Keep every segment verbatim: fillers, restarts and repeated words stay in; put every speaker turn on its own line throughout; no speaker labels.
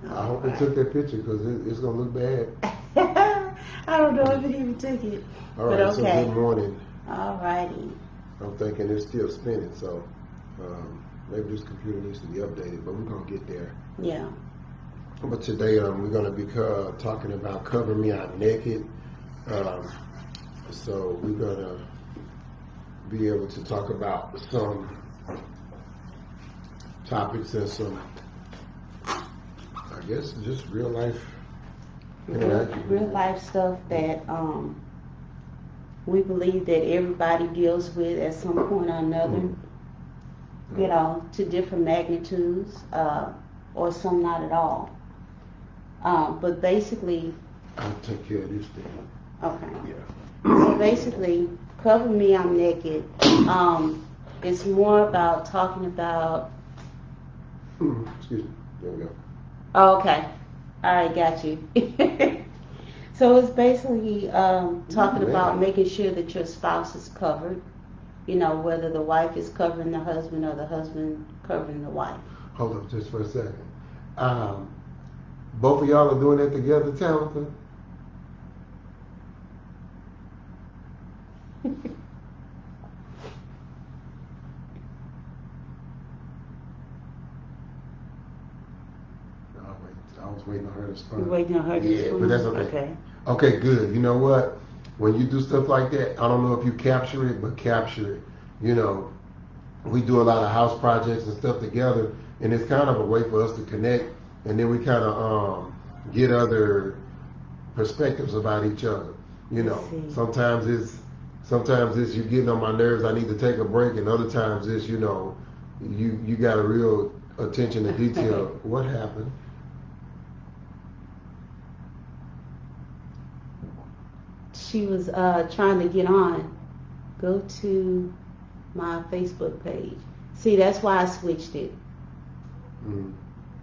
I hope it took that picture because it, it's going to look
bad. I don't know if it even took it.
All right,
but okay.
So good morning.
All righty.
I'm thinking it's still spinning, so um, maybe this computer needs to be updated, but we're going to get there.
Yeah.
But today um, we're going to be uh, talking about Cover Me I'm Naked. Um, so we're going to be able to talk about some topics and some, I guess, just real life.
Real, real life stuff that um, we believe that everybody deals with at some point or another, mm-hmm. you know, to different magnitudes, uh, or some not at all. Um, but basically,
I'll take care of this thing.
Okay.
Yeah.
So basically, Cover Me I'm Naked. Um, it's more about talking about.
Excuse me. There we go.
Oh, okay. All right, got you. So it's basically um, talking about making sure that your spouse is covered. You know, whether the wife is covering the husband or the husband covering the wife.
Hold up just for a second. Um, both of y'all are doing that together, Tabitha? I was waiting on her to respond.
You're waiting on her to
yeah,
respond?
But that's okay.
Okay.
Okay, good. You know what? When you do stuff like that, I don't know if you capture it, but capture it. You know, we do a lot of house projects and stuff together, and it's kind of a way for us to connect, and then we kind of um, get other perspectives about each other. You know, sometimes it's sometimes it's you getting on my nerves. I need to take a break, and other times it's you know, you you got a real attention to detail. What happened?
She was uh, trying to get on. Go to my Facebook page. See, that's why I switched it.
Mm.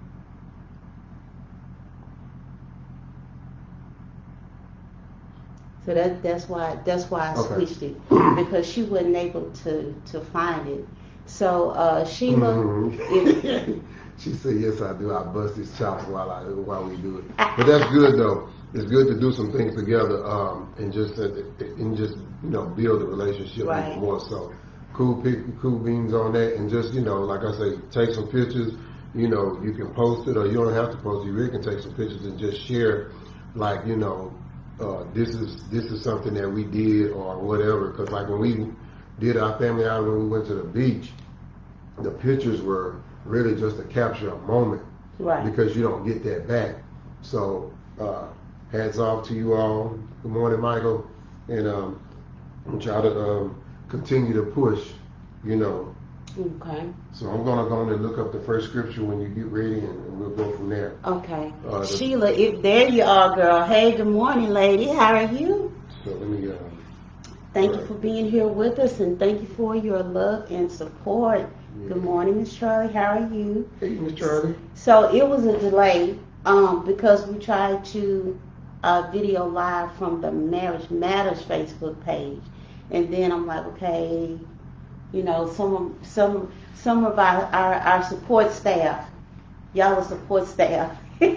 So that that's why that's why I
okay.
switched it, because she wasn't able to to find it. So uh, Sheila,
mm-hmm. She said, "Yes, I do. I bust his chops while I while we do it." But that's good though. It's good to do some things together, um, and just uh, and just you know build a relationship
right.
even more. So cool, pick cool beans on that, and just you know, like I say, take some pictures. You know, you can post it, or you don't have to post it. You really can take some pictures and just share, like you know, uh, this is this is something that we did or whatever. Because like when we did our family outing when we went to the beach, the pictures were really just to capture a moment,
right?
Because you don't get that back. So. Uh, Hats off to you all. Good morning, Michael. And um, try to um, continue to push, you know.
Okay.
So I'm going to go on and look up the first scripture when you get ready, and, and we'll go from there.
Okay.
Uh,
Sheila, if there you are, girl. Hey, good morning, lady. How are you?
So let me. Uh,
thank you right. for being here with us, and thank you for your love and support. Yeah. Good morning, Miss Charlie. How are you?
Hey, Miss Charlie.
So it was a delay um, because we tried to. A video live from the Marriage Matters Facebook page, and then I'm like, okay, you know, some some some of our, our, our support staff, y'all support staff,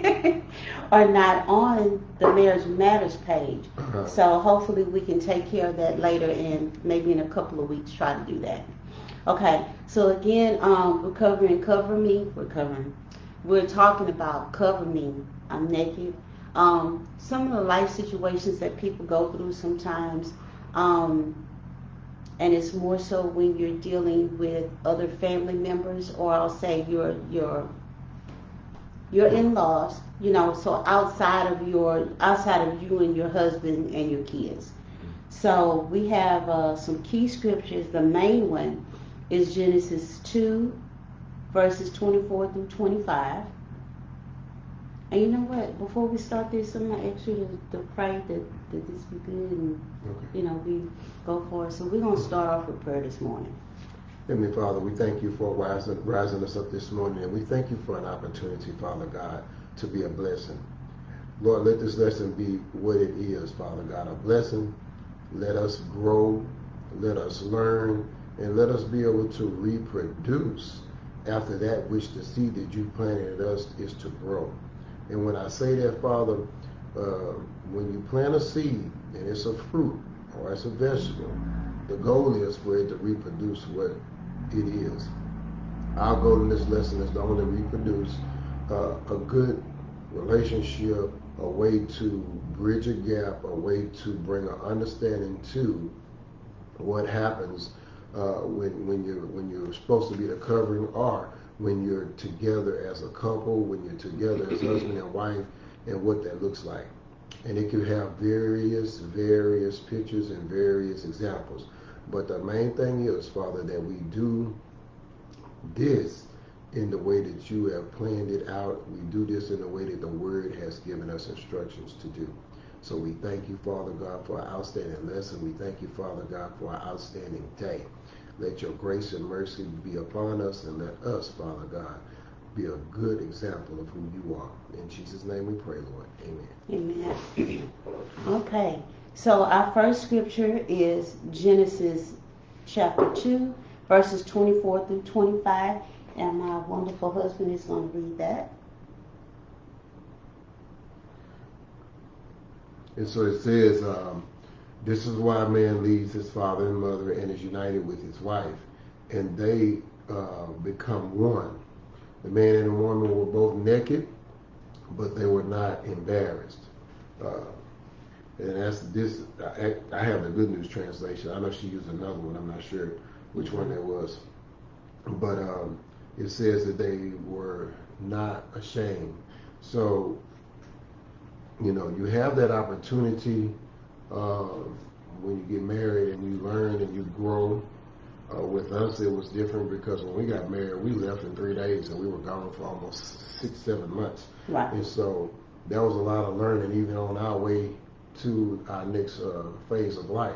are not on the Marriage Matters page. Uh-huh. So hopefully we can take care of that later, and maybe in a couple of weeks try to do that. Okay, so again, um, we're covering Cover Me. We're covering. We're talking about Cover Me I'm Naked. Um, some of the life situations that people go through sometimes, um, and it's more so when you're dealing with other family members, or I'll say your your your in-laws, you know, so outside of your outside of you and your husband and your kids. So we have uh, some key scriptures. The main one is Genesis two, verses twenty-four through twenty-five. And you know what? Before we start this, I'm going to ask you to, to pray that, that this be good and, okay. you know, we go for it. So we're going to start off with prayer this morning.
Heavenly Father, we thank you for rising, rising us up this morning, and we thank you for an opportunity, Father God, to be a blessing. Lord, let this lesson be what it is, Father God, a blessing. Let us grow, let us learn, and let us be able to reproduce after that which the seed that you planted in us is to grow. And when I say that, Father, uh, when you plant a seed and it's a fruit or it's a vegetable, the goal is for it to reproduce what it is. Our goal in this lesson is to only reproduce uh, a good relationship, a way to bridge a gap, a way to bring an understanding to what happens uh, when when you're when you're supposed to be the covering, or when you're together as a couple, when you're together as husband and wife, and what that looks like. And it could have various various pictures and various examples. But the main thing is, Father, that we do this in the way that you have planned it out. We do this in the way that the Word has given us instructions to do. So we thank you, Father God, for our outstanding lesson. We thank you, Father God, for our outstanding day. Let your grace and mercy be upon us, and let us, Father God, be a good example of who you are. In Jesus' name we pray, Lord. Amen.
Amen. Okay. So our first scripture is Genesis chapter two, verses twenty-four through twenty-five. And my wonderful husband is going to read that.
And so it says, um, this is why a man leaves his father and mother and is united with his wife, and they uh, become one. The man and the woman were both naked, but they were not embarrassed. Uh, and that's this. I, I have the Good News translation. I know she used another one. I'm not sure which one that was. But um, it says that they were not ashamed. So, you know, you have that opportunity uh, when you get married and you learn and you grow. Uh, with us, it was different because when we got married, we left in three days and we were gone for almost six, seven months.
Right.
And so that was a lot of learning, even on our way to our next uh, phase of life.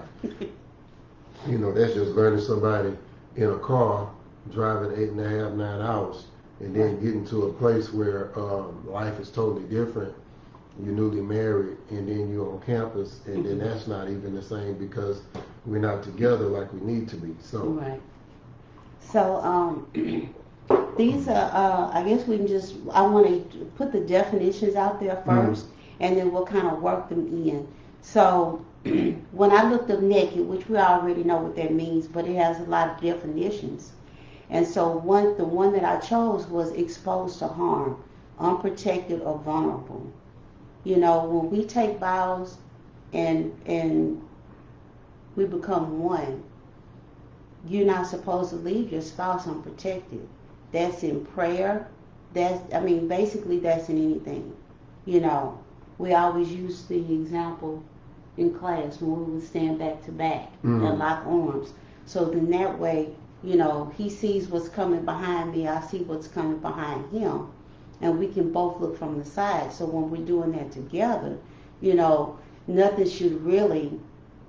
You know, that's just learning somebody in a car driving eight and a half, nine hours, and then
Right.
getting to a place where um, life is totally different. You're newly married, and then you're on campus, and then that's not even the same because we're not together like we need to be. So,
Right. So, um, these are, uh, I guess we can just, I want to put the definitions out there first, mm-hmm. and then we'll kind of work them in. So, when I looked up naked, which we already know what that means, but it has a lot of definitions. And so, one, the one that I chose was exposed to harm, unprotected or vulnerable. You know, when we take vows and and we become one, you're not supposed to leave your spouse unprotected. That's in prayer. That's, I mean, basically that's in anything. You know, we always use the example in class when we would stand back to back mm-hmm. and lock arms. So then that way, you know, he sees what's coming behind me, I see what's coming behind him. And we can both look from the side. So when we're doing that together, you know, nothing should really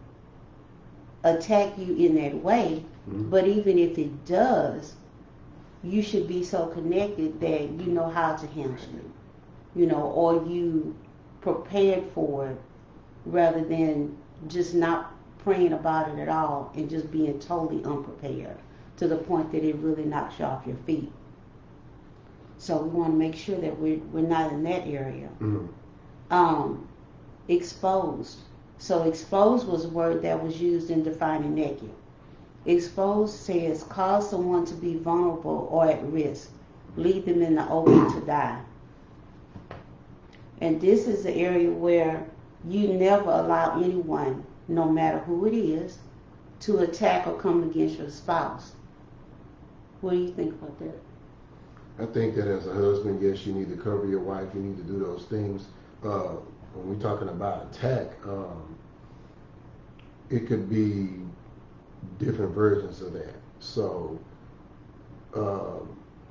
attack you in that way. Mm-hmm. But even if it does, you should be so connected that you know how to handle it. You know, or you prepared for it rather than just not praying about it at all and just being totally unprepared to the point that it really knocks you off your feet. So we want to make sure that we're, we're not in that area. Mm-hmm. Um, exposed. So exposed was a word that was used in defining naked. Exposed says cause someone to be vulnerable or at risk. Leave them in the open to die. And this is the area where you never allow anyone, no matter who it is, to attack or come against your spouse. What do you think about that?
I think that as a husband, yes, you need to cover your wife. You need to do those things. Uh, when we're talking about attack, um, it could be different versions of that. So um,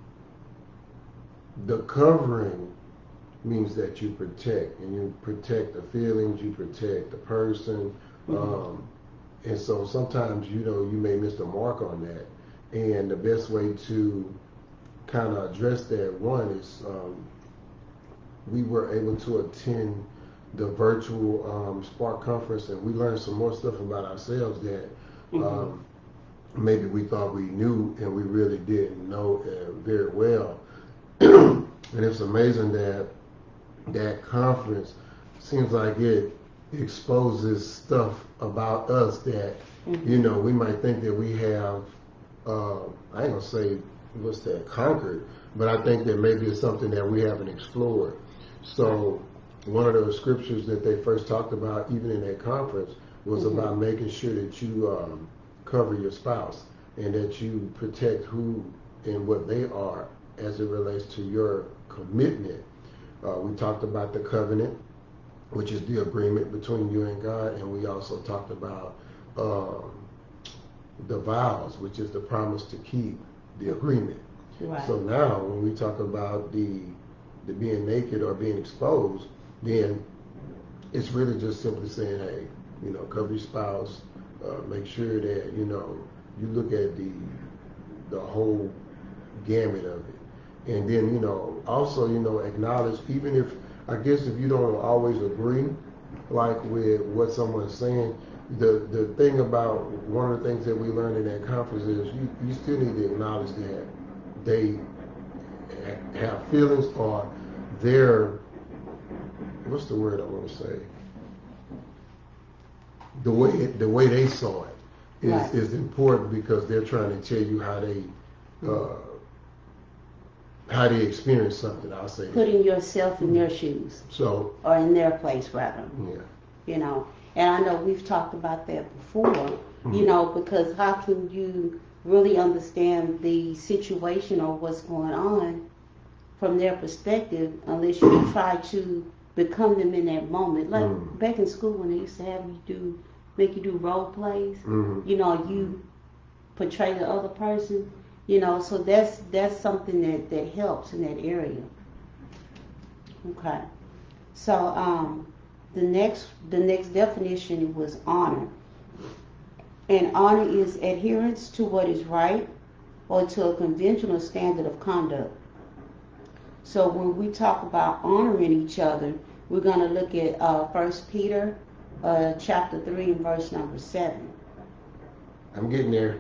the covering means that you protect, and you protect the feelings, you protect the person. Mm-hmm. Um, and so sometimes, you know, you may miss the mark on that. And the best way to kind of address that, one is um, we were able to attend the virtual um, Spark conference, and we learned some more stuff about ourselves that mm-hmm. um, maybe we thought we knew and we really didn't know uh, very well. And it's amazing that, that conference seems like it exposes stuff about us that, mm-hmm. you know, we might think that we have, uh, I ain't gonna say what's that, conquered, but I think that maybe it's something that we haven't explored. So one of those scriptures that they first talked about, even in that conference, was mm-hmm. about making sure that you um, cover your spouse and that you protect who and what they are as it relates to your commitment. Uh, we talked about the covenant, which is the agreement between you and God, and we also talked about um, the vows, which is the promise to keep the agreement.
Right.
So now, when we talk about the the being naked or being exposed, then it's really just simply saying, hey, you know, cover your spouse, uh, make sure that, you know, you look at the the whole gamut of it. And then, you know, also, you know, acknowledge, even if, I guess if you don't always agree, like with what someone's saying, the the thing about, one of the things that we learned in that conference is you, you still need to acknowledge that they have feelings or their, what's the word I want to say? The way the way they saw it is, right. is important, because they're trying to tell you how they uh, how they experience something. I'll say
putting yourself in their shoes,
so
or in their place rather.
Yeah.
You know, and I know we've talked about that before. Mm-hmm. You know, because how can you really understand the situation or what's going on from their perspective unless you try to become them in that moment? Like mm-hmm. back in school when they used to have you do, make you do role plays. Mm-hmm. You know, you portray the other person. You know, so that's that's something that, that helps in that area. Okay. So um, the next the next definition was honor. And honor is adherence to what is right or to a conventional standard of conduct. So when we talk about honoring each other, we're going to look at uh, First Peter uh, chapter three and verse number seven.
I'm getting there.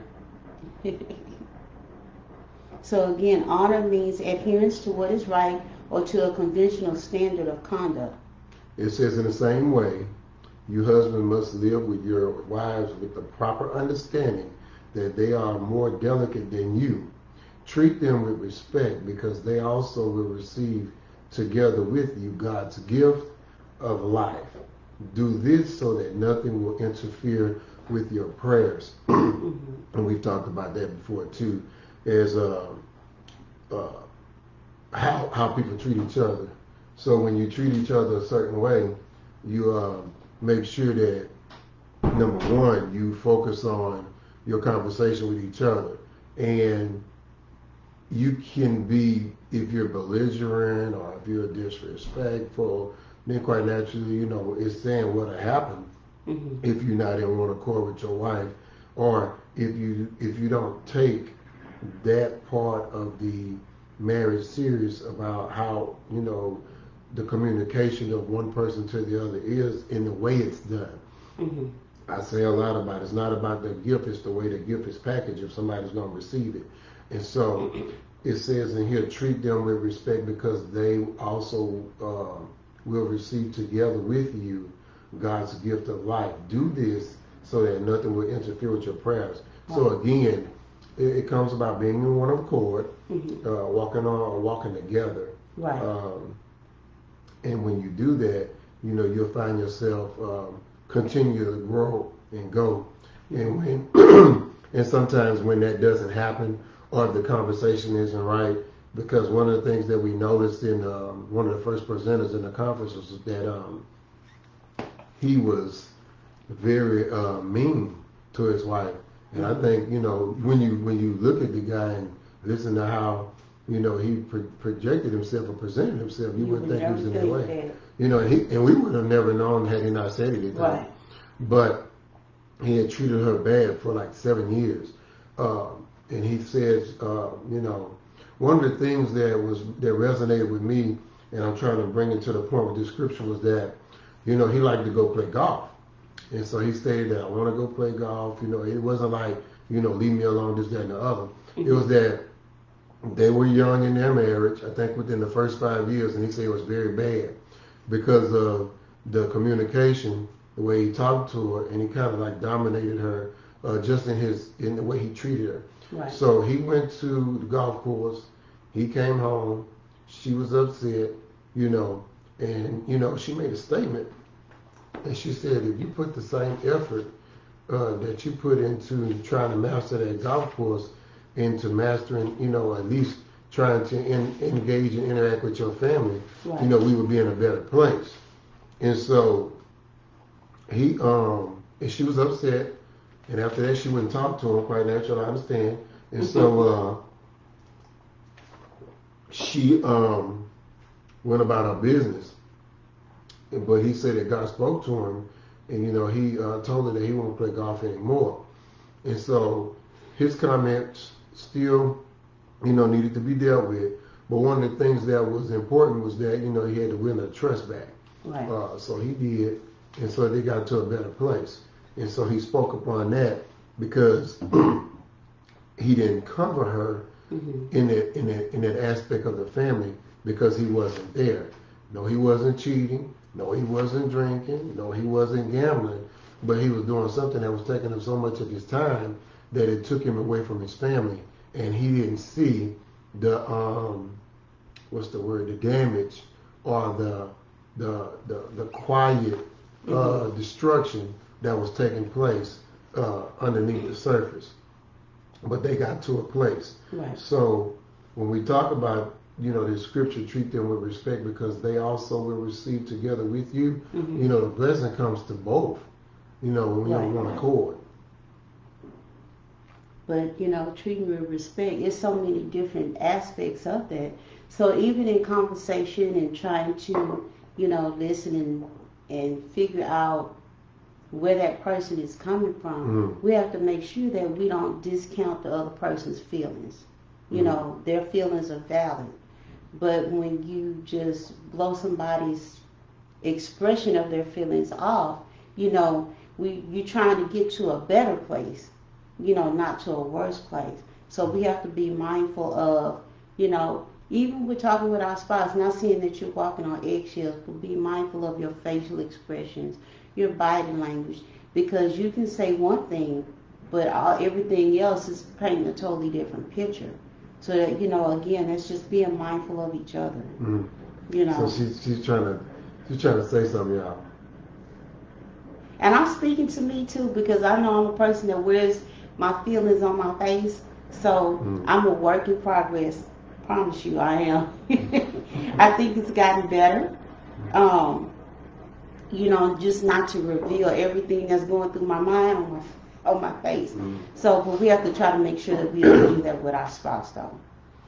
So again, honor means adherence to what is right or to a conventional standard of conduct.
It says, in the same way, you husbands must live with your wives with the proper understanding that they are more delicate than you. Treat them with respect, because they also will receive together with you God's gift of life. Do this so that nothing will interfere with your prayers. Mm-hmm. And we've talked about that before too, is uh, uh, how how people treat each other. So when you treat each other a certain way, you uh, make sure that, number one, you focus on your conversation with each other. And you can be, if you're belligerent or if you're disrespectful, then quite naturally, you know, it's saying what'll happen mm-hmm. if you're not in one accord with your wife, or if you if you don't take that part of the marriage serious about how, you know, the communication of one person to the other is in the way it's done. Mm-hmm. I say a lot about it. It's not about the gift, it's the way the gift is packaged if somebody's going to receive it. And so it says in here, treat them with respect, because they also uh, will receive together with you God's gift of life. Do this so that nothing will interfere with your prayers. Right. So again, it, it comes about being in one accord, mm-hmm. uh, walking on or walking together.
Right.
Um, and when you do that, you know, you'll find yourself um, continue to grow and go. And when and sometimes when that doesn't happen, or if the conversation isn't right, because one of the things that we noticed in um, one of the first presenters in the conference was that um, he was very uh, mean to his wife. And mm-hmm. I think, you know, when you when you look at the guy and listen to how, you know, he pro- projected himself or presented himself, you, you wouldn't would think he was in that way. That. You know, and, he, and we would have never known had he not said anything.
Right.
But he had treated her bad for like seven years. Um, and he says, uh, you know, one of the things that was that resonated with me, and I'm trying to bring it to the point with this scripture, was that, you know, he liked to go play golf. And so he stated that, I want to go play golf. You know, it wasn't like, you know, leave me alone, this, that, and the other. Mm-hmm. It was that they were young in their marriage, I think within the first five years, and he said it was very bad. because of the communication, the way he talked to her, and he kind of like dominated her uh, just in his in the way he treated her.
Right.
So he went to the golf course. He came home. She was upset, you know, and you know she made a statement, and she said, if you put the same effort uh, that you put into trying to master that golf course, into mastering, you know, at least trying to in, engage and interact with your family,
right.
you know, we would be in a better place. And so he, um, and she was upset, and after that she wouldn't talk to him, quite natural, I understand. And mm-hmm. so uh, she um, went about her business, but he said that God spoke to him, and you know, he uh, told her that he won't play golf anymore. And so his comments still, you know, needed to be dealt with. But one of the things that was important was that, you know, he had to win her trust back.
Right.
Uh, so he did, and so they got to a better place. And so he spoke upon that because he didn't cover her mm-hmm. in that in that in that aspect of the family because he wasn't there. No, he wasn't cheating. No, he wasn't drinking. No, he wasn't gambling. But he was doing something that was taking up so much of his time that it took him away from his family, and he didn't see the um, what's the word, the damage or the the the, the quiet uh, mm-hmm. destruction that was taking place uh, underneath the surface. But they got to a place.
Right.
So when we talk about, you know, the scripture, treat them with respect because they also will receive together with you. Mm-hmm. You know, the blessing comes to both. You know, when we
right,
on one
right.
accord.
But, you know, treating with respect, there's so many different aspects of that. So even in conversation and trying to, you know, listen and, and figure out where that person is coming from, mm-hmm. we have to make sure that we don't discount the other person's feelings. You mm-hmm. know, their feelings are valid. But when you just blow somebody's expression of their feelings off, you know, we you're trying to get to a better place, you know, not to a worse place. So we have to be mindful of, you know, even we're talking with our spouse, not seeing that you're walking on eggshells, but be mindful of your facial expressions, your body language, because you can say one thing, but all, everything else is painting a totally different picture. So that, you know, again, it's just being mindful of each other. Mm-hmm. You know.
So she's she's trying to she's trying to say something, y'all.
And I'm speaking to me too because I know I'm a person that wears my feelings on my face. So mm. I'm a work in progress. Promise you, I am. I think it's gotten better. Um, you know, just not to reveal everything that's going through my mind on my on my face. Mm. So, but we have to try to make sure that we don't do that with our spouse, though.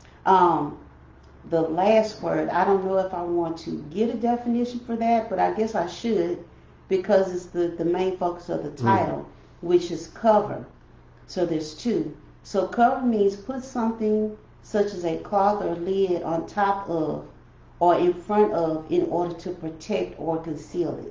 Um, the last word, I don't know if I want to get a definition for that, but I guess I should. Because it's the, the main focus of the title, mm. which is cover. So there's two. So cover means put something such as a cloth or lid on top of or in front of in order to protect or conceal it.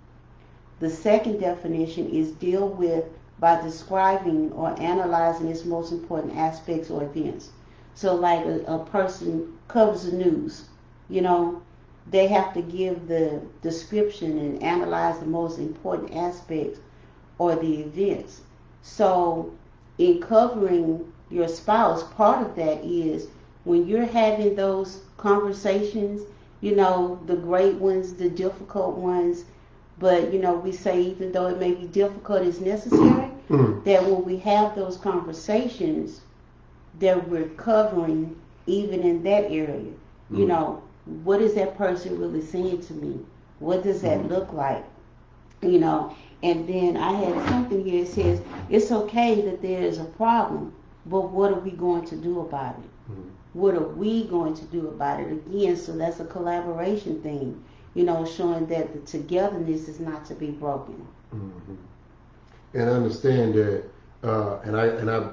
The second definition is deal with by describing or analyzing its most important aspects or events. So like a, a person covers the news, you know, they have to give the description and analyze the most important aspects or the events. So in covering your spouse, part of that is when you're having those conversations, you know, the great ones, the difficult ones, but, you know, we say even though it may be difficult, it's necessary, mm-hmm. that when we have those conversations, that we're covering even in that area, mm-hmm. you know, what is that person really saying to me? What does that mm-hmm. look like? You know, and then I had something here that says, it's okay that there is a problem, but what are we going to do about it? Mm-hmm. What are we going to do about it? Again, so that's a collaboration thing, you know, showing that the togetherness is not to be broken.
Mm-hmm. And I understand that, uh, and I and I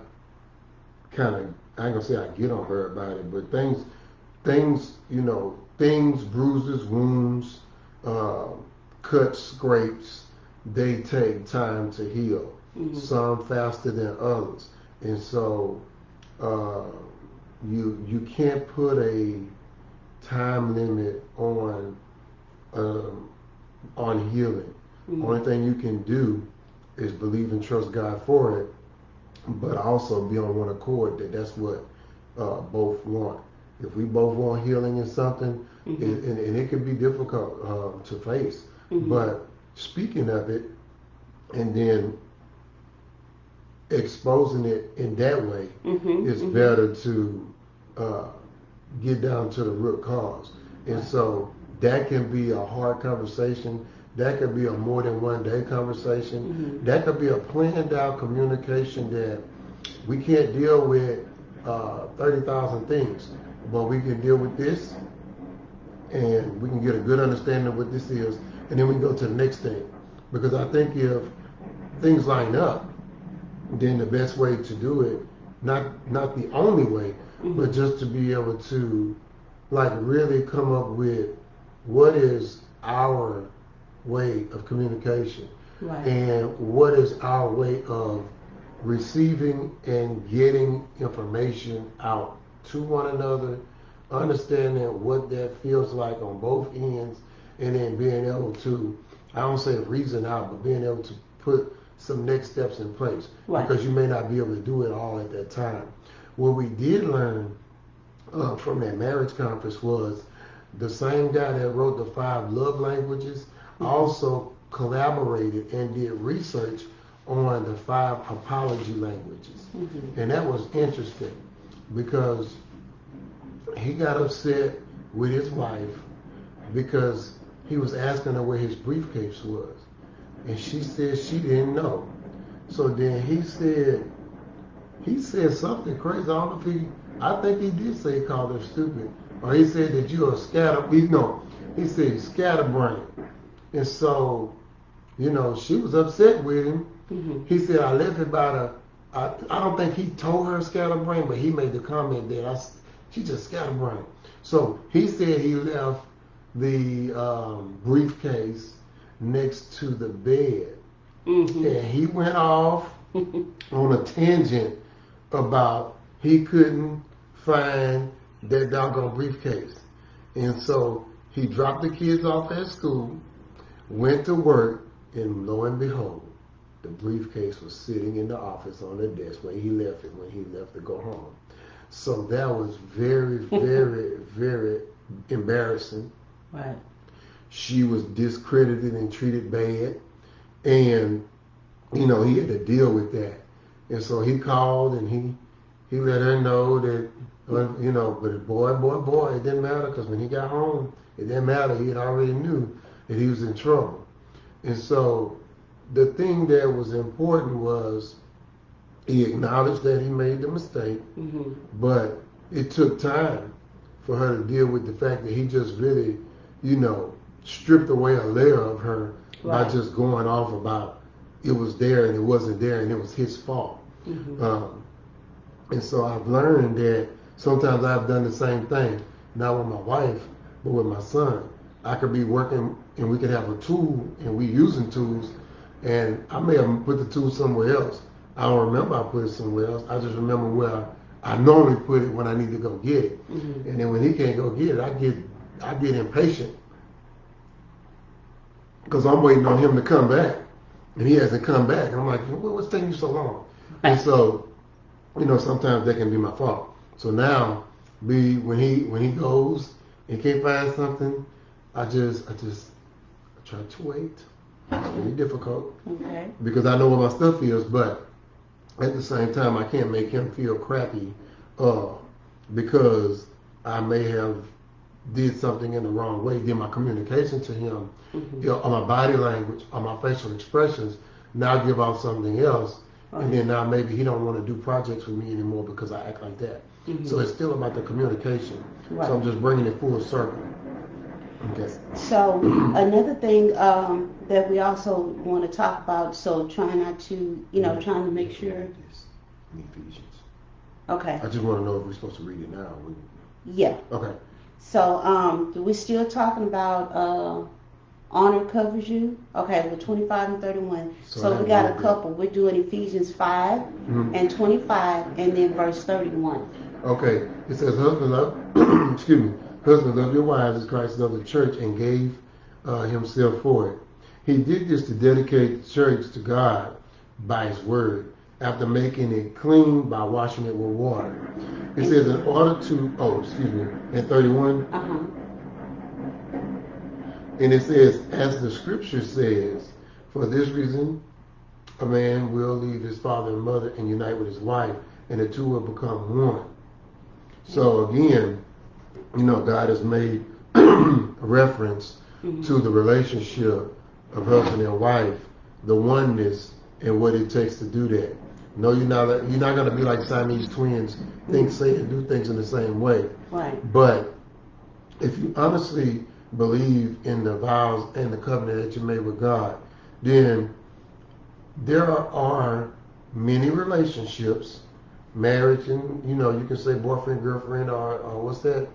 kind of, I ain't gonna say I get on her about it, but things, things, you know, things, bruises, wounds, uh, cuts, scrapes, they take time to heal. Mm-hmm. Some faster than others, and so uh, you you can't put a time limit on um, on healing.
Mm-hmm.
Only thing you can do is believe and trust God for it, but also be on one accord that that's what uh, both want. If we both want healing in something,
mm-hmm.
it, and, and it can be difficult uh, to face,
mm-hmm.
but speaking of it and then exposing it in that way,
mm-hmm.
it's
mm-hmm.
better to uh, get down to the root cause. And so that can be a hard conversation. That could be a more than one day conversation.
Mm-hmm.
That could be a planned out communication that we can't deal with uh, thirty thousand things, but we can deal with this and we can get a good understanding of what this is, and then we can go to the next thing. Because I think if things line up, then the best way to do it, not not the only way, mm-hmm. but just to be able to like really come up with what is our way of communication,
right.
and what is our way of receiving and getting information out to one another, understanding what that feels like on both ends, and then being able to, I don't say reason out, but being able to put some next steps in place,
right.
because you may not be able to do it all at that time. What we did learn uh, from that marriage conference was the same guy that wrote the five love languages mm-hmm. also collaborated and did research on the five apology languages. Mm-hmm. And that was interesting because he got upset with his wife because he was asking her where his briefcase was. And she said she didn't know. So then he said, he said something crazy. I don't know if he, I think he did say he called her stupid. Or he said that you're a scatter, he, no, he said scatterbrain. And so, you know, she was upset with him. Mm-hmm. He said, I left about a, I, I don't think he told her scatterbrain, but he made the comment that I, she just scatterbrain. So he said he left the um, briefcase next to the bed. Mm-hmm. And he went off on a tangent about he couldn't find that doggone briefcase. And so he dropped the kids off at school, went to work, and lo and behold, the briefcase was sitting in the office on the desk where he left it when he left to go home. So that was very, very, very embarrassing.
Right.
She was discredited and treated bad. And, you know, he had to deal with that. And so he called and he, he let her know that, you know, but boy, boy, boy, it didn't matter because when he got home, it didn't matter. He had already knew that he was in trouble. And so the thing that was important was he acknowledged that he made the mistake, mm-hmm. but it took time for her to deal with the fact that he just really, you know, stripped away a layer of her right. by just going off about it was there and it wasn't there and it was his fault. Mm-hmm. Um, and so I've learned that sometimes I've done the same thing, not with my wife, but with my son. I could be working and we could have a tool and we using tools and I may have put the tool somewhere else. I don't remember I put it somewhere else. I just remember where I normally put it when I need to go get it. Mm-hmm. And then when he can't go get it, I get I get impatient because I'm waiting on him to come back. And he hasn't come back. And I'm like, well, what's taking you so long? And so, you know, sometimes that can be my fault. So now, be when he when he goes and can't find something, I just I just I try to wait. It's really difficult. Okay. Because I know what my stuff is, but at the same time, I can't make him feel crappy uh, because I may have did something in the wrong way. Did my communication to him, mm-hmm. you know, on my body language, on my facial expressions, now give off something else. Right. And then now maybe he don't want to do projects with me anymore because I act like that. Mm-hmm. So it's still about the communication. Right. So I'm just bringing it full circle. Okay.
So another thing um, that we also want to talk about, so trying not to, you know, yeah. trying to make sure.
In Ephesians.
Okay.
I just want to know if we're supposed to read it now.
Yeah.
Okay.
So um, we're still talking about uh, honor covers you. Okay, we're twenty-five and thirty-one. So, so we got a couple. We're doing Ephesians five mm-hmm. and twenty-five, and then verse thirty-one.
Okay. It says, husband love, excuse me, husband love your wives as Christ loved the church and gave uh, himself for it. He did this to dedicate the church to God by his word, after making it clean by washing it with water. It says in order to, oh, excuse me, in thirty-one,
Uh-huh.
and it says, as the scripture says, for this reason, a man will leave his father and mother and unite with his wife, and the two will become one. So again, you know, God has made reference mm-hmm. to the relationship of husband and wife, the oneness, and what it takes to do that. No, you're not. You're not going to be like Siamese twins, think, say, and do things in the same way.
Right.
But if you honestly believe in the vows and the covenant that you made with God, then there are many relationships, marriage, and you know, you can say boyfriend, girlfriend, or, or what's that,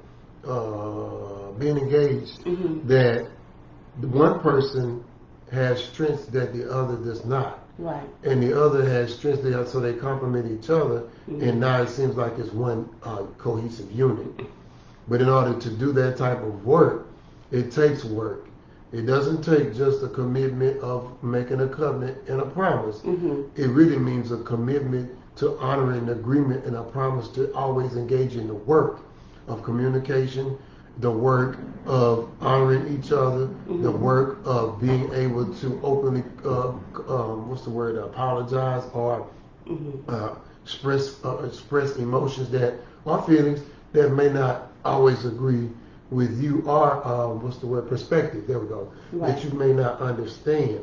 uh, being engaged, mm-hmm. that the one person has strengths that the other does not.
Right.
And the other has strengths that so they complement each other, mm-hmm. and now it seems like it's one uh, cohesive unit. But in order to do that type of work, it takes work. It doesn't take just a commitment of making a covenant and a promise. Mm-hmm. It really means a commitment to honoring an agreement and a promise to always engage in the work of communication, the work of honoring each other, mm-hmm. the work of being able to openly, uh, um, what's the word, apologize or mm-hmm. uh, express uh, express emotions that or feelings that may not always agree with you or um, what's the word, perspective. There we go. Right. That you may not understand.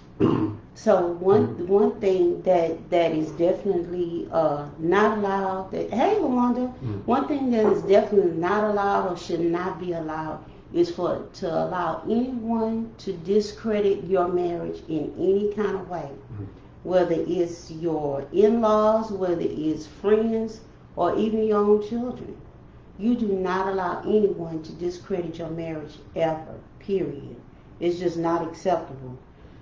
So one mm-hmm. one thing that that is definitely uh, not allowed. That hey, Rwanda, mm-hmm. one thing that is definitely not allowed or should not be allowed is for to allow anyone to discredit your marriage in any kind of way, mm-hmm. whether it's your in-laws, whether it's friends, or even your own children. You do not allow anyone to discredit your marriage ever. Period. It's just not acceptable.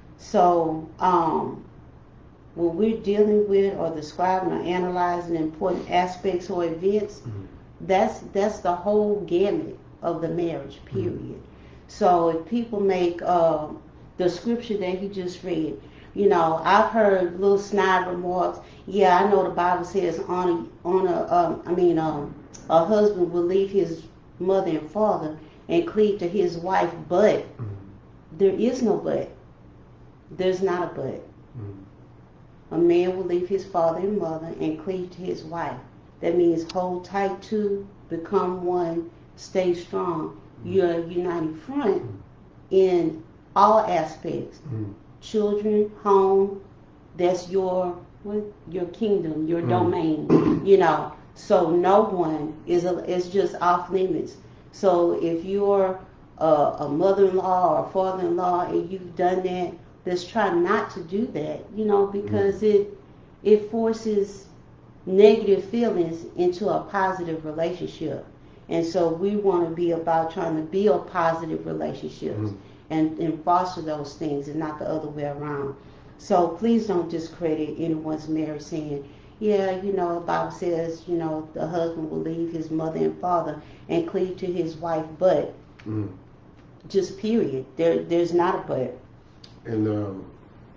So, um, when we're dealing with or describing or analyzing important aspects or events, mm-hmm. that's that's the whole gamut of the marriage, period. Mm-hmm. So if people make uh, the scripture that he just read, you know, I've heard little snide remarks. Yeah, I know the Bible says honor, honor. Um, I mean, um, a husband will leave his mother and father and cleave to his wife, but mm-hmm. there is no but. There's not a but. Mm-hmm. A man will leave his father and mother and cleave to his wife. That means hold tight to, become one, stay strong. Mm-hmm. You're a united front mm-hmm. in all aspects. Mm-hmm. Children, home, that's your what, your kingdom, your mm-hmm. domain. You know, so no one is a, is just off limits. So if you're a, a mother-in-law or a father-in-law and you've done that, let's try not to do that, you know, because mm-hmm. it it forces negative feelings into a positive relationship. And so we want to be about trying to build positive relationships mm-hmm. and, and foster those things and not the other way around. So please don't discredit anyone's marriage saying, yeah, you know, the Bible says, you know, the husband will leave his mother and father and cleave to his wife, but mm-hmm. just period. There, there's not a but.
And um,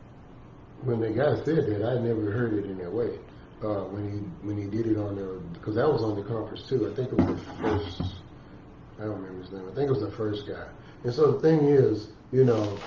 when the guy said that, I never heard it in that way. Uh, when he when he did it on the, because that was on the conference too. I think it was the first. I don't remember his name. I think it was the first guy. And so the thing is, you know,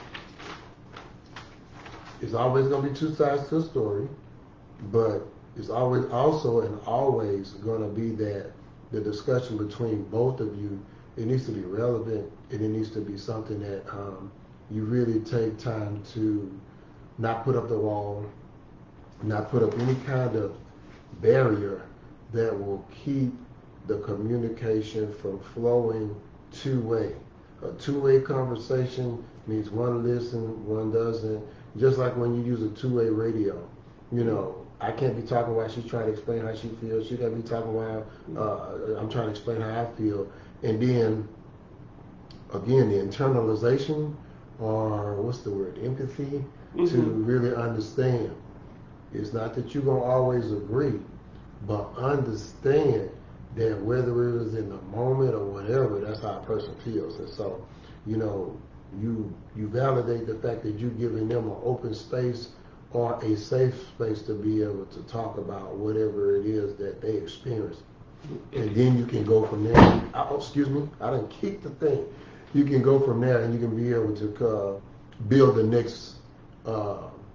it's always going to be two sides to a story, but it's always also and always going to be that the discussion between both of you, it needs to be relevant and it needs to be something that. Um, You really take time to not put up the wall, not put up any kind of barrier that will keep the communication from flowing two-way. A two-way conversation means one listens, one doesn't. Just like when you use a two-way radio. You know, I can't be talking while she's trying to explain how she feels. She can't be talking while uh, I'm trying to explain how I feel. And then, again, the internalization, or what's the word, empathy, mm-hmm. to really understand. It's not that you're going to always agree, but understand that whether it was in the moment or whatever, that's how a person feels. And so, you know, you you validate the fact that you're giving them an open space or a safe space to be able to talk about whatever it is that they experience. And then you can go from there. Oh, excuse me, I didn't kick the thing. You can go from there and you can be able to uh, build the next uh,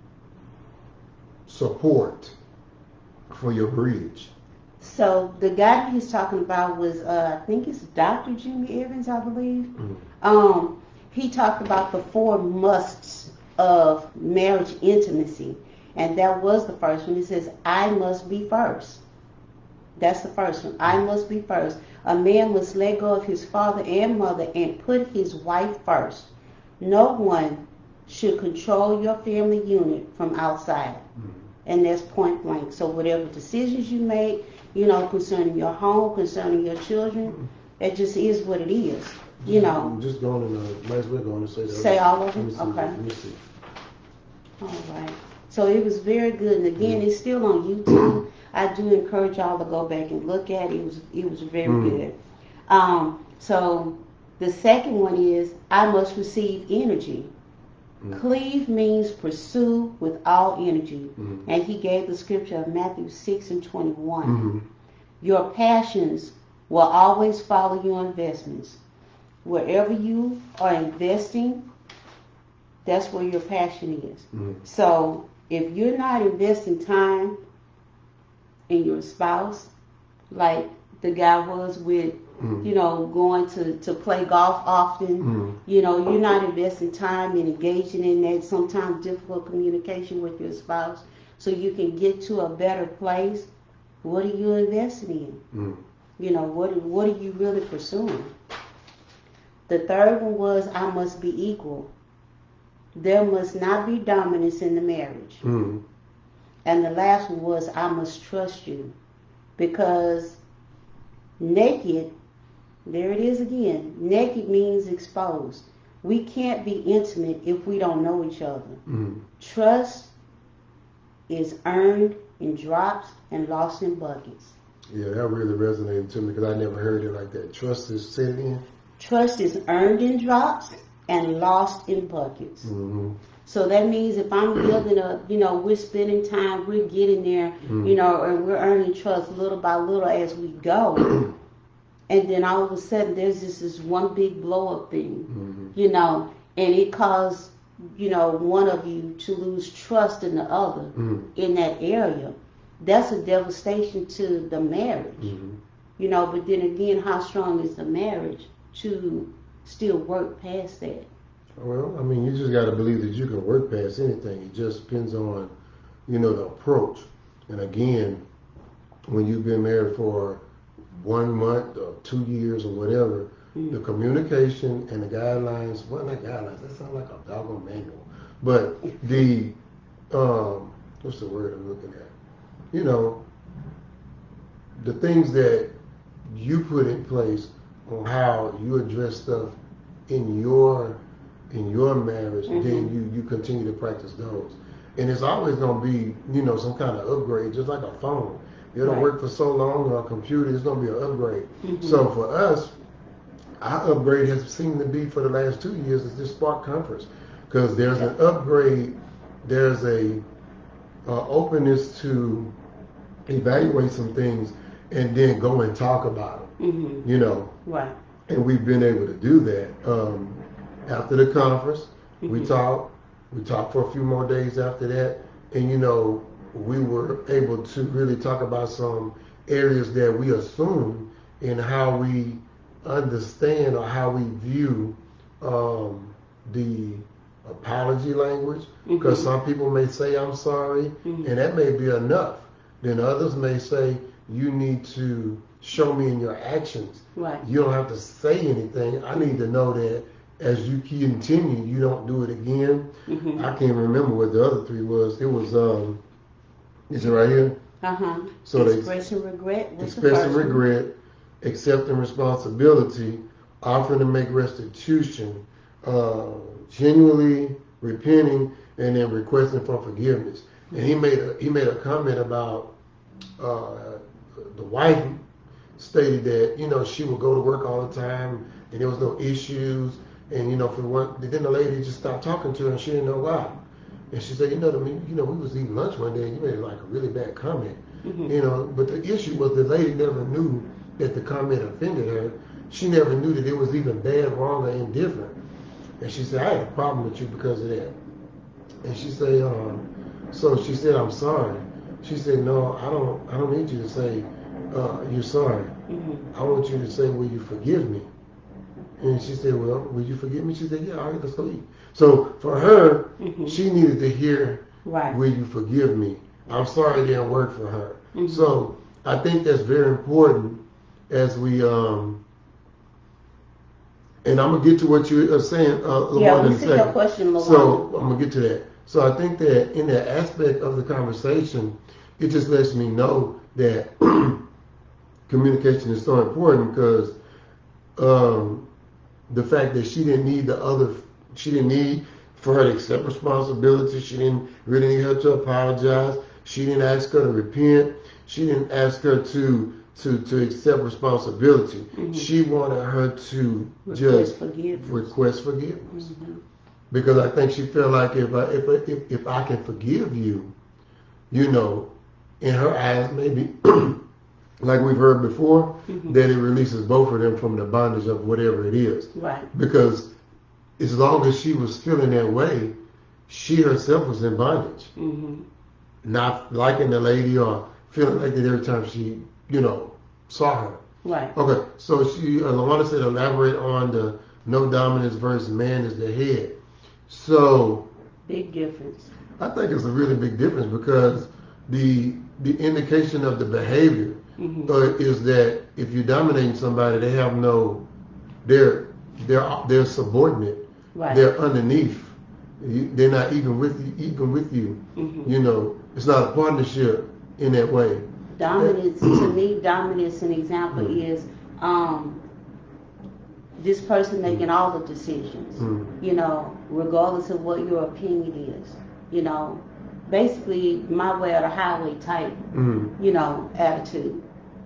support for your bridge.
So the guy that he's talking about was, uh, I think it's Doctor Jimmy Evans, I believe.
Mm-hmm.
Um, he talked about the four musts of marriage intimacy, and that was the first one. He says, I must be first. That's the first one. I must be first. A man must let go of his father and mother and put his wife first. No one should control your family unit from outside. Mm-hmm. And that's point blank. So whatever decisions you make, you know, concerning your home, concerning your children, mm-hmm. it just is what it is. You know.
I'm just going to, uh, might as well go on and say that.
Say all of them?
Let
Okay.
Let me see.
All right. So it was very good. And again, mm-hmm. it's still on YouTube. I do encourage y'all to go back and look at it. It was, it was very mm-hmm. good. Um, so the second one is, I must receive energy. Mm-hmm. Cleave means pursue with all energy. Mm-hmm. And he gave the scripture of Matthew six and twenty-one. Mm-hmm. Your passions will always follow your investments. Wherever you are investing, that's where your passion is. Mm-hmm. So if you're not investing time in your spouse, like the guy was with, mm-hmm. you know, going to, to play golf often, mm-hmm. you know, you're not investing time in engaging in that sometimes difficult communication with your spouse so you can get to a better place. What are you investing in? Mm-hmm. You know, what, what are you really pursuing? The third one was, I must be equal. There must not be dominance in the marriage. Mm-hmm. And the last one was, I must trust you. Because naked, there it is again, naked means exposed. We can't be intimate if we don't know each other. Mm-hmm. Trust is earned in drops and lost in buckets.
Yeah, that really resonated to me because I never heard it like that. Trust is, say it again?
Trust is earned in drops and lost in buckets. Mm-hmm. So that means if I'm building a, you know, we're spending time, we're getting there, mm-hmm. you know, and we're earning trust little by little as we go. And then all of a sudden there's just this one big blow up thing, mm-hmm. you know, and it caused, you know, one of you to lose trust in the other mm-hmm. in that area. That's a devastation to the marriage, mm-hmm. you know, but then again, how strong is the marriage to still work past that?
Well, I mean, you just got to believe that you can work past anything. It just depends on, you know, the approach. And again, when you've been married for one month or two years or whatever, mm-hmm. the communication and the guidelines, well, not guidelines, that sounds like a doggone manual. But the, um, what's the word I'm looking at? You know, the things that you put in place on how you address stuff in your in your marriage, mm-hmm. then you, you continue to practice those. And it's always going to be, you know, some kind of upgrade, just like a phone. It'll right. work for so long, or a computer, it's going to be an upgrade. Mm-hmm. So for us, our upgrade has seemed to be for the last two years is this Spark Conference. Because there's an upgrade, there's a uh, openness to evaluate some things and then go and talk about them, mm-hmm. you know.
Right.
And we've been able to do that. Um, after the conference, mm-hmm. we talked. We talked for a few more days after that. And, you know, we were able to really talk about some areas that we assume in how we understand or how we view um, the apology language. Because mm-hmm. some people may say, I'm sorry, mm-hmm. and that may be enough. Then others may say, you need to show me in your actions.
Right.
You don't have to say anything. I need to know that as you continue, you don't do it again. Mm-hmm. I can't remember what the other three was. It was, um, is it right here?
Uh-huh.
So
expressing regret.
Expressing regret, accepting responsibility, offering to make restitution, uh, genuinely repenting, and then requesting for forgiveness. And he made a, he made a comment about uh, the wife stated that, you know, she would go to work all the time and there was no issues. And you know, for one, then the lady just stopped talking to her, and she didn't know why. And she said, you know, to me, you know, we was eating lunch one day, and you made like a really bad comment. Mm-hmm. You know, but the issue was the lady never knew that the comment offended her. She never knew that it was even bad, wrong, or indifferent. And she said, I had a problem with you because of that. And she said, um, so she said, I'm sorry. She said, no, I don't, I don't need you to say uh, you're sorry. Mm-hmm. I want you to say, will you forgive me? And she said, well, will you forgive me? She said, yeah, all right, let's go eat. So for her, mm-hmm. she needed to hear, right. will you forgive me? I'm sorry it didn't work for her. Mm-hmm. So I think that's very important as we, um, and I'm going to get to what you are saying, uh, LaWanda,
yeah,
in a second.
Your question, LaWanda.
So I'm going to get to that. So I think that in that aspect of the conversation, it just lets me know that communication is so important because um, the fact that she didn't need the other, she didn't need for her to accept responsibility. She didn't really need her to apologize. She didn't ask her to repent. She didn't ask her to to, to accept responsibility. Mm-hmm. She wanted her to request just forgiveness. request forgiveness. Mm-hmm. Because I think she felt like if I, if, if if I can forgive you, you know, in her eyes, maybe, like we've heard before, mm-hmm. that it releases both of them from the bondage of whatever it is.
Right.
Because as long as she was feeling that way, she herself was in bondage. Mm-hmm. Not liking the lady or feeling like that every time she, you know, saw her.
Right.
Okay, so she, uh, LaWanda said elaborate on the no dominance versus man is the head. So
big difference.
I think it's a really big difference because the the indication of the behavior mm-hmm. uh, is that if you're dominating somebody, they have no, they're they're they're subordinate. Right. They're underneath. You, they're not even with you. Even with you, mm-hmm. you know, it's not a partnership in that way.
Dominance to me, dominance. An example mm-hmm. is. Um, this person making all the decisions, mm. you know, regardless of what your opinion is, you know, basically my way or the highway type, mm. you know, attitude.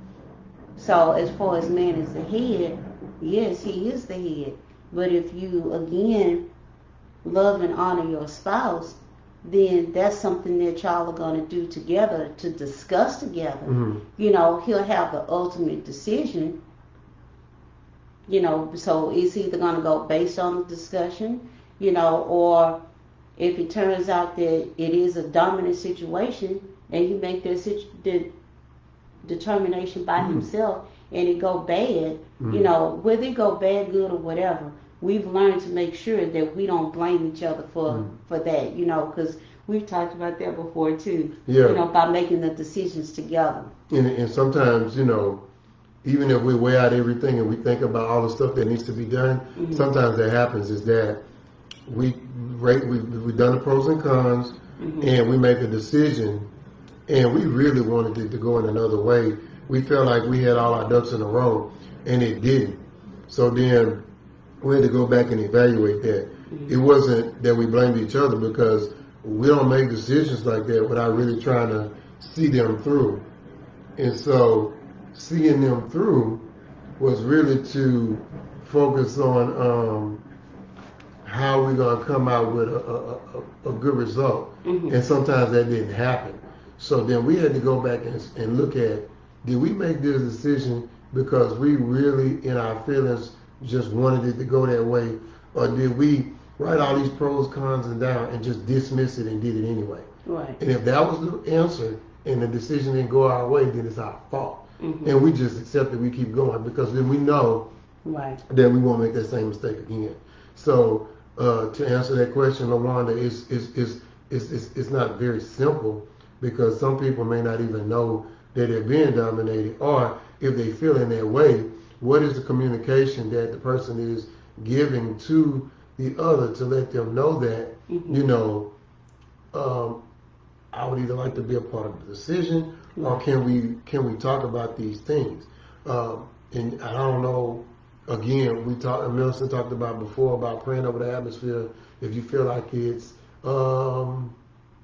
So as far as man is the head, yes, he is the head. But if you, again, love and honor your spouse, then that's something that y'all are going to do together, to discuss together. Mm. You know, he'll have the ultimate decision. You know, so it's either going to go based on the discussion, you know, or if it turns out that it is a dominant situation and you make this the determination by mm-hmm. himself and it go bad, mm-hmm. you know, whether it go bad, good, or whatever, we've learned to make sure that we don't blame each other for, mm-hmm. for that, you know, because we've talked about that before too, yeah. you know, by making the decisions together.
And, and sometimes, you know, even if we weigh out everything and we think about all the stuff that needs to be done, mm-hmm. sometimes that happens is that we rate, we, we've done the pros and cons, mm-hmm. and we make a decision, and we really wanted it to go in another way. We felt like we had all our ducks in a row, and it didn't. So then we had to go back and evaluate that. Mm-hmm. It wasn't that we blamed each other, because we don't make decisions like that without really trying to see them through. And so seeing them through was really to focus on um, how we're going to come out with a, a, a, a good result. Mm-hmm. And sometimes that didn't happen. So then we had to go back and, and look at, did we make this decision because we really, in our feelings, just wanted it to go that way? Or did we write all these pros, cons, and down and just dismiss it and did it anyway?
Right.
And if that was the answer and the decision didn't go our way, then it's our fault. Mm-hmm. And we just accept it, we keep going, because then we know right. that we won't make that same mistake again. So uh, to answer that question, LaWanda, is is is is is it's not very simple, because some people may not even know that they're being dominated, or if they feel in that way, what is the communication that the person is giving to the other to let them know that, mm-hmm. you know, um, I would either like to be a part of the decision, or can we can we talk about these things? Um, and I don't know. Again, we talked. Millicent talked about before about praying over the atmosphere. If you feel like it's um,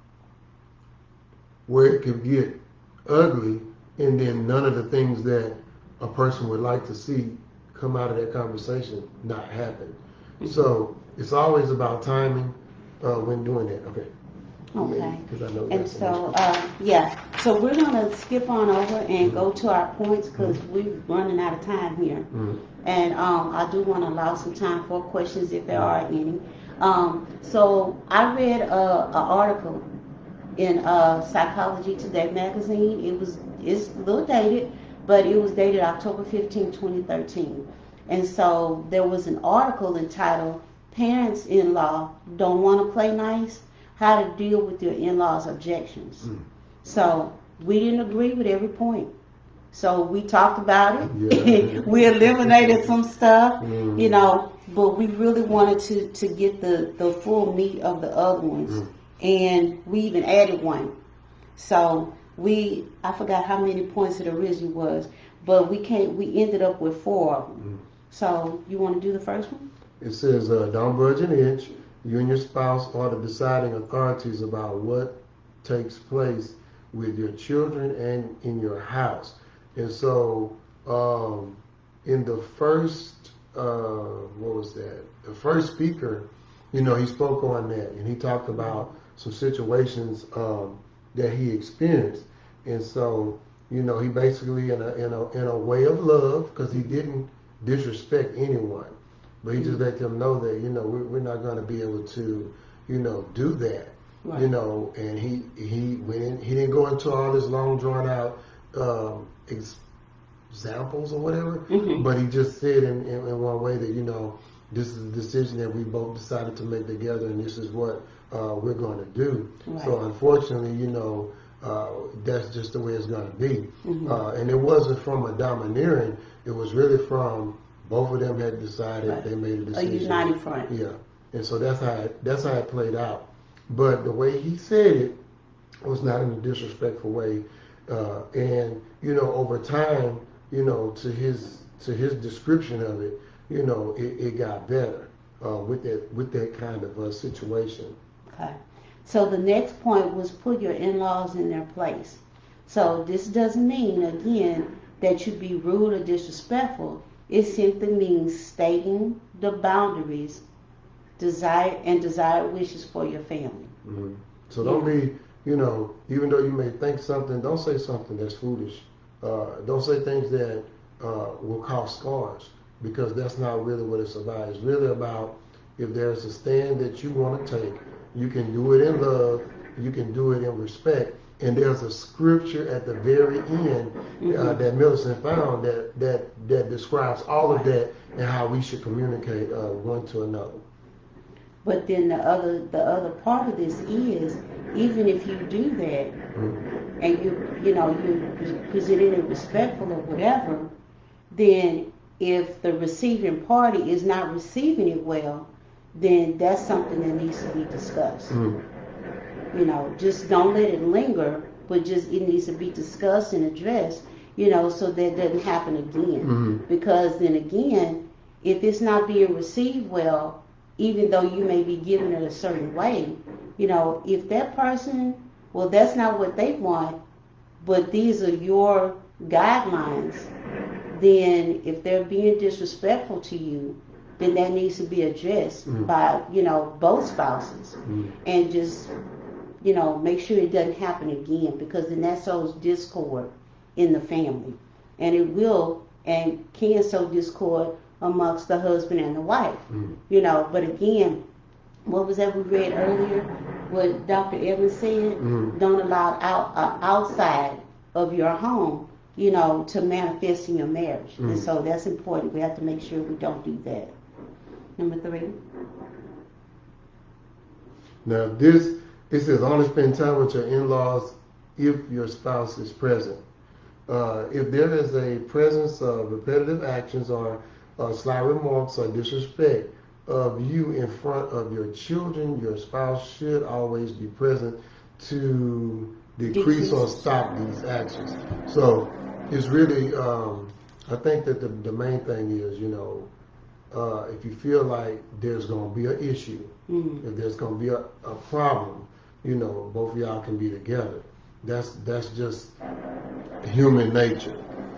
where it could get ugly, and then none of the things that a person would like to see come out of that conversation not happen. So it's always about timing uh, when doing that. Okay.
Okay.
Because I know
And
that's the
so,
next
uh, yeah, so we're gonna skip on over and
Mhm.
go to our points because
Mhm.
we're running out of time here.
Mhm.
And um, I do want to allow some time for questions if there are any. Um, so I read a, a article in uh, Psychology Today magazine. It was it's a little dated, but it was dated October fifteenth, twenty thirteen. And so there was an article entitled "Parents-in-law Don't Want to Play Nice: How to Deal with Your In-Laws' Objections."
Mm.
So we didn't agree with every point. So we talked about it.
Yeah.
We eliminated some stuff,
Mhm.
you know, but we really wanted to, to get the, the full meat of the other ones.
Mhm.
And we even added one. So we, I forgot how many points it originally was, but we can't, we ended up with four of them.
Mhm.
So you want to do the first one?
It says, uh, don't budge an inch. You and your spouse are the deciding authorities about what takes place with your children and in your house. And so, um, in the first, uh, what was that? The first speaker, you know, he spoke on that and he talked about some situations um, that he experienced. And so, you know, he basically, in a in a in a way of love, because he didn't disrespect anyone. But he just let them know that, you know, we're, we're not going to be able to, you know, do that.
Right.
You know, and he he went in, he didn't go into all this long drawn out um, ex- examples or whatever,
Mhm.
but he just said in, in, in one way that, you know, this is a decision that we both decided to make together, and this is what uh, we're going to do.
Right.
So unfortunately, you know, uh, that's just the way it's going to be.
Mhm.
Uh, and it wasn't from a domineering; it was really from both of them had decided.
Right.
They made a
A
decision.
united front.
Yeah, and so that's how it, that's how it played out. But the way he said it was not in a disrespectful way, uh, and you know, over time, you know, to his to his description of it, you know, it, it got better uh, with that with that kind of uh, situation.
Okay. So the next point was put your in-laws in their place. So this doesn't mean, again, that you be rude or disrespectful. It simply means stating the boundaries, desire and desired wishes for your family.
Mm-hmm. So don't be, you know, even though you may think something, don't say something that's foolish. Uh, don't say things that uh, will cause scars, because that's not really what it's about. It's really about if there's a stand that you want to take, you can do it in love, you can do it in respect. And there's a scripture at the very end uh,
Mhm.
that Millicent found that, that that describes all of that and how we should communicate uh, one to another.
But then the other the other part of this is, even if you do that
Mm-hmm.
and you you know you present it respectful or whatever, then if the receiving party is not receiving it well, then that's something that needs to be discussed.
Mm-hmm.
You know, just don't let it linger, but just it needs to be discussed and addressed, you know, so that it doesn't happen again.
Mm-hmm.
Because then again, if it's not being received well, even though you may be giving it a certain way, you know, if that person, well, that's not what they want, but these are your guidelines, then if they're being disrespectful to you, then that needs to be addressed
Mm-hmm.
by, you know, both spouses.
Mm-hmm.
And just, you know, make sure it doesn't happen again, because then that sows discord in the family. And it will and can sow discord amongst the husband and the wife.
Mm-hmm.
You know, but again, what was that we read earlier? What Doctor Evans said?
Mhm.
Don't allow out uh, outside of your home, you know, to manifest in your marriage. And
Mhm.
so that's important. We have to make sure we don't do that. Number three.
Now this, it says only spend time with your in-laws if your spouse is present. Uh, if there is a presence of repetitive actions or uh, sly remarks or disrespect of you in front of your children, your spouse should always be present to decrease or stop these actions. So it's really, um, I think that the, the main thing is, you know, uh, if you feel like there's going to be an issue,
Mm-hmm.
if there's going to be a, a problem, you know, both of y'all can be together. That's that's just human nature.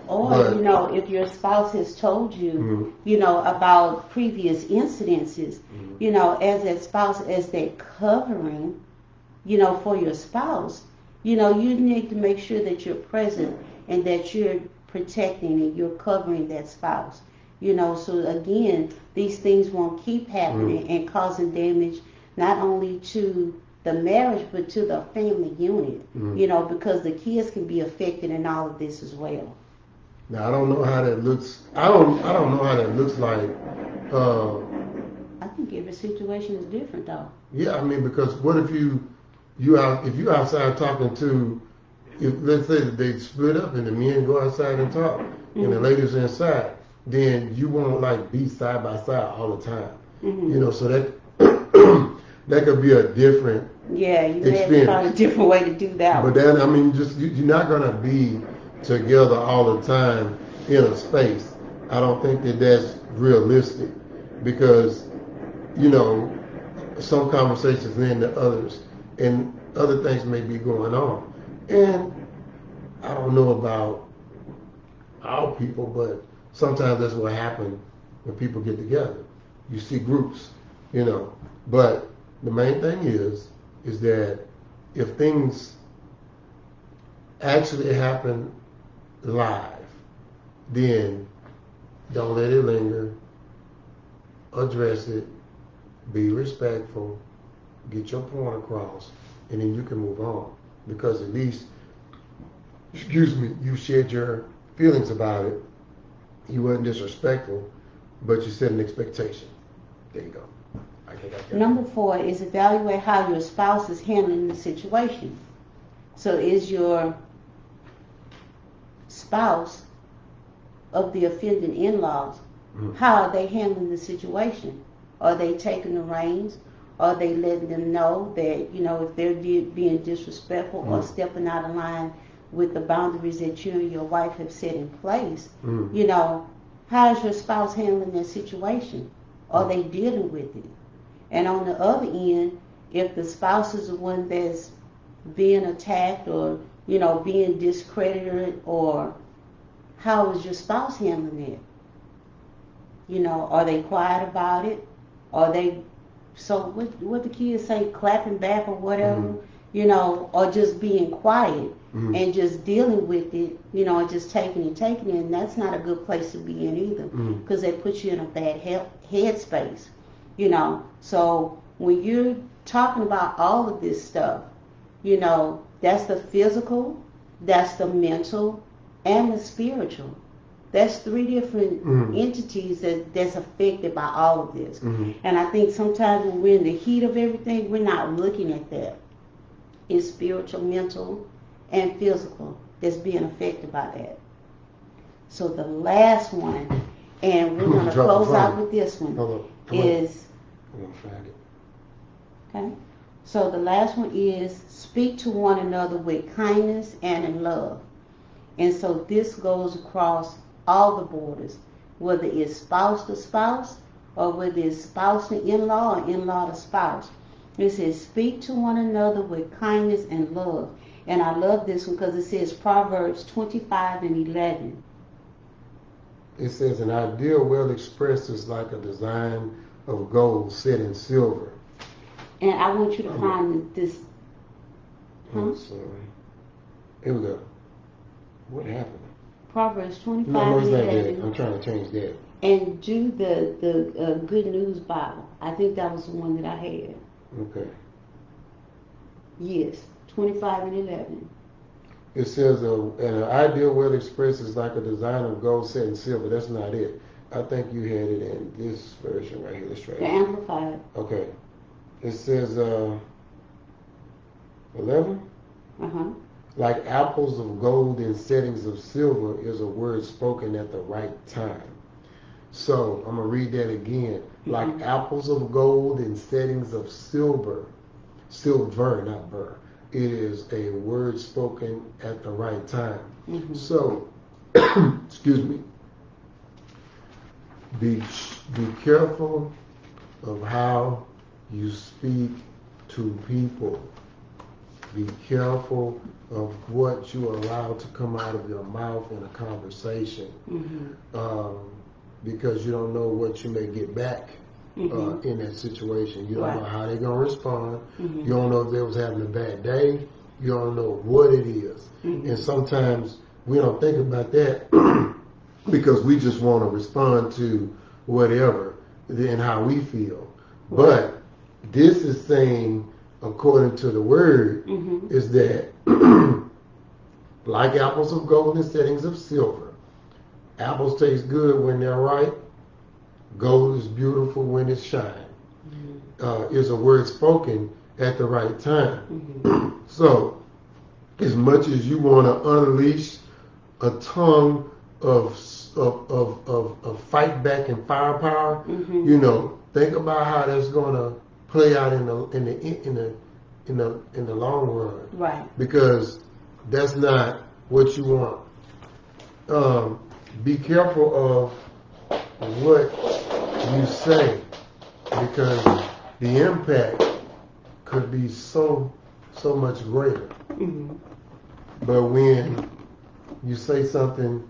Or,
But-
you know, if your spouse has told you,
Mhm.
you know, about previous incidences,
Mhm.
you know, as that spouse, as that covering, you know, for your spouse, you know, you need to make sure that you're present and that you're protecting and you're covering that spouse. You know, so again, these things won't keep happening and causing damage not only to the marriage but to the family unit.
Mhm.
You know, because the kids can be affected in all of this as well.
Now I don't know how that looks. I don't. I don't know how that looks like. Uh,
I think every situation is different, though.
yeah, I mean, because what if you you out if you outside talking to, if let's say that they split up and the men go outside and talk and the
Mhm.
ladies are inside, then you won't like be side by side all the time.
Mhm.
You know, so that that could be a different.
Yeah, you may have to
Experience.
find a different way to do that.
But
one.
then I mean, just you, you're not gonna be together all the time in a space. I don't think that that's realistic because you know some conversations lead to others, and other things may be going on. And I don't know about our people, but sometimes that's what happens when people get together. You see groups, you know. But the main thing is, is that if things actually happen live, then don't let it linger. Address it. Be respectful. Get your point across, and then you can move on. Because at least, excuse me, you shared your feelings about it. You weren't disrespectful, but you set an expectation. There you go. I think I got
Number four is evaluate how your spouse is handling the situation. So is your spouse of the offending in-laws,
Mhm.
how are they handling the situation? Are they taking the reins? Are they letting them know that, you know, if they're di- being disrespectful or
Mhm.
stepping out of line with the boundaries that you and your wife have set in place?
Mhm.
You know, how is your spouse handling that situation? Are they dealing with it? And on the other end, if the spouse is the one that's being attacked or, you know, being discredited, or how is your spouse handling it? You know, are they quiet about it? Are they, so what, what the kids say, clapping back or whatever,
Mhm.
you know, or just being quiet
Mhm.
and just dealing with it, you know, and just taking it, taking it, and that's not a good place to be in either,
Mhm.
because that puts you in a bad head, headspace, you know. So when you're talking about all of this stuff, you know, that's the physical, that's the mental, and the spiritual. That's three different
Mhm.
entities that, that's affected by all of this.
Mhm.
And I think sometimes when we're in the heat of everything, we're not looking at that. It's spiritual, mental, and physical that's being affected by that. So the last one, and we're going to
Drop the
close out
phone.
with this one,
Hold on. Come on.
is,
I'm gonna find it.
okay? So the last one is speak to one another with kindness and in love. And so this goes across all the borders, whether it's spouse to spouse or whether it's spouse to in-law or in-law to spouse. It says speak to one another with kindness and love. And I love this one because it says Proverbs twenty-five and eleven.
It says an ideal well expressed is like a design of gold set in silver.
And I want you to find this. Huh?
I'm sorry. Here we go. What happened?
Proverbs twenty-five
No, no, it's
and
not that.
eleven.
I'm trying to change that.
And do the, the uh, Good News Bible. I think that was the one that I had.
Okay.
Yes, twenty-five and eleven.
It says uh, an ideal well expressed is like a design of gold set in silver. That's not it. I think you had it in this version right here. Let's try
The
it.
Amplified.
Okay. It says uh, eleven.
Uh-huh.
Like apples of gold in settings of silver is a word spoken at the right time. So I'm gonna read that again. Like
Mhm.
apples of gold in settings of silver, silver, not burr. It is a word spoken at the right time.
Mhm.
So, excuse me. Be be careful of how you speak to people. be careful of what you allow to come out of your mouth in a conversation,
Mm-hmm.
um, because you don't know what you may get back
Mm-hmm.
uh, in that situation. You don't
Right.
know how they're gonna respond.
Mm-hmm.
You don't know if they was having a bad day. You don't know what it is.
Mm-hmm.
And sometimes we don't think about that because we just want to respond to whatever and how we feel.
Right.
But this is saying, according to the word,
Mm-hmm.
is that like apples of gold in settings of silver, apples taste good when they're ripe. Gold is beautiful when it's shine.
Mm-hmm.
Uh, is a word spoken at the right time.
Mm-hmm.
So, as much as you want to unleash a tongue of of, of, of, of fight back and firepower,
Mm-hmm.
you know, think about how that's going to play out in the in the in the in the in the long run.
Right.
Because that's not what you want. Um, be careful of what you say, because the impact could be so so much greater.
Mm-hmm.
But when you say something,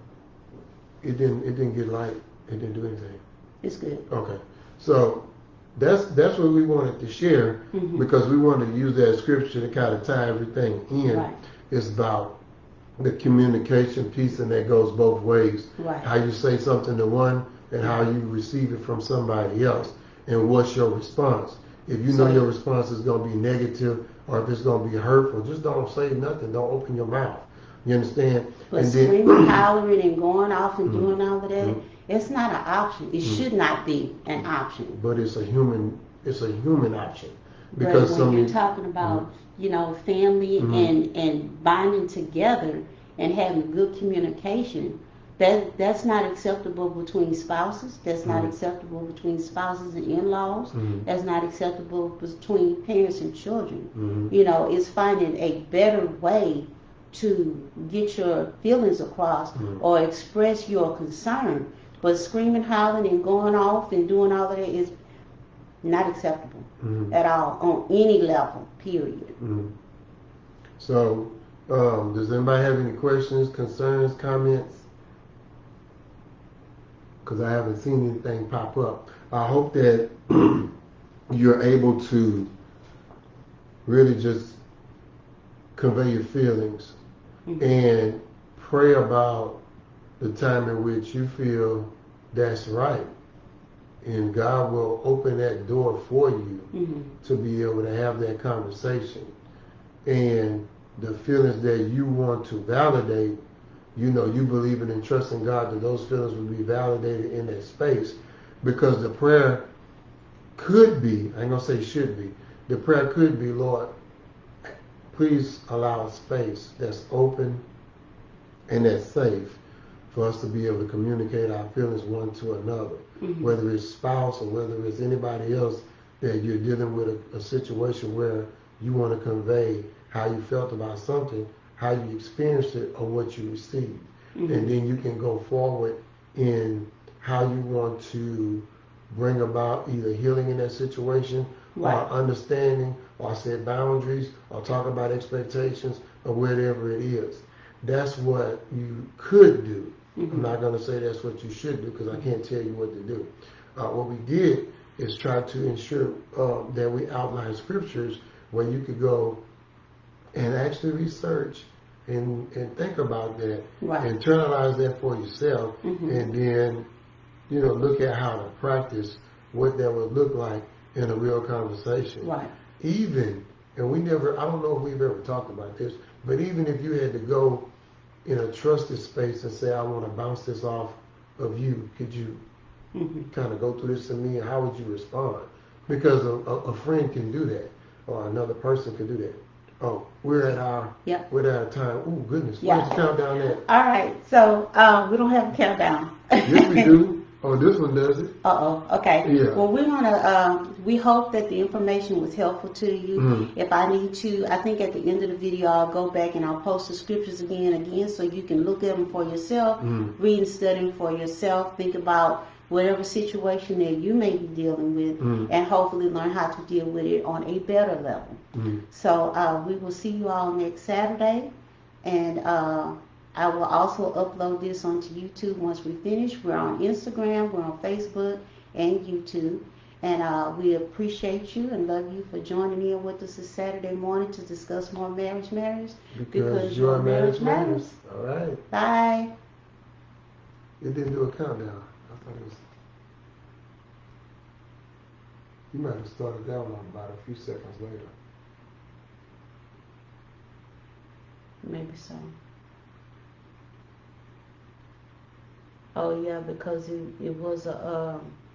it didn't it didn't get light, it didn't do anything.
It's good.
Okay, so that's that's what we wanted to share,
Mm-hmm.
because we wanted to use that scripture to kind of tie everything in.
Right.
It's about the communication piece, and that goes both ways.
Right.
How you say something to one and how you receive it from somebody else, and what's your response. If you know
So-
your response is going to be negative, or if it's going to be hurtful, just don't say nothing. Don't open your mouth. You understand?
But
And then-
screaming, hollering, and going off and
Mhm.
doing all of that,
Mhm.
it's not an option. It
Mhm.
should not be an option.
but it's a human, it's a human option,
But
because
when
some
you're talking about, you know, family
Mhm.
and, and binding together and having good communication, that that's not acceptable between spouses. That's not
Mhm.
acceptable between spouses and in-laws.
Mhm.
That's not acceptable between parents and children.
Mhm.
You know, it's finding a better way to get your feelings across
Mhm.
or express your concern. But screaming, hollering, and going off and doing all of that is not acceptable
Mhm.
at all on any level, period.
Mhm. So, um, does anybody have any questions, concerns, comments? Because I haven't seen anything pop up. I hope that you're able to really just convey your feelings
Mhm.
and pray about the time in which you feel that's right. And God will open that door for you
Mhm.
to be able to have that conversation. And the feelings that you want to validate, you know, you believing and trusting God that those feelings will be validated in that space. Because the prayer could be, I ain't gonna say should be, the prayer could be, Lord, please allow a space that's open and that's safe for us to be able to communicate our feelings one to another.
Mhm.
Whether it's spouse or whether it's anybody else that you're dealing with a, a situation where you want to convey how you felt about something, how you experienced it, or what you received.
Mhm.
And then you can go forward in how you want to bring about either healing in that situation,
Right.
or understanding, or set boundaries, or talk about expectations, or whatever it is. That's what you could do.
Mhm.
I'm not going to say that's what you should do, because I can't tell you what to do. Uh, what we did is try to ensure uh, that we outline scriptures where you could go and actually research and, and think about that,
Right.
internalize that for yourself,
Mhm.
and then, you know, look at how to practice what that would look like in a real conversation.
Right.
Even, and we never, I don't know if we've ever talked about this, but even if you had to go in a trusted space and say, I want to bounce this off of you, could you
Mhm.
kind of go through this to me, and how would you respond? Because a, a, a friend can do that, or another person can do that. Oh, we're at our,
Yep.
we're at our time. Oh, goodness,
Yeah.
where's the countdown at?
All right. So uh, we don't have a countdown.
Yes, we do. Oh, this one does it.
Uh oh. Okay.
Yeah.
Well, we're gonna. Um, we hope that the information was helpful to you.
Mhm.
If I need to, I think at the end of the video, I'll go back and I'll post the scriptures again, again, so you can look at them for yourself,
Mhm.
read and study them for yourself. Think about whatever situation that you may be dealing with,
Mm.
and hopefully learn how to deal with it on a better level.
Mm.
So uh, we will see you all next Saturday, and uh, I will also upload this onto YouTube once we finish. We're on Instagram, we're on Facebook, and YouTube. And uh, we appreciate you and love you for joining in with us this Saturday morning to discuss more marriage matters.
Because,
Because
your
your
marriage
marriage
matters. All right.
Bye.
It didn't do a countdown. I thought it was. You might have started that one about a few seconds later.
Maybe so. Oh yeah, because it, it was a um,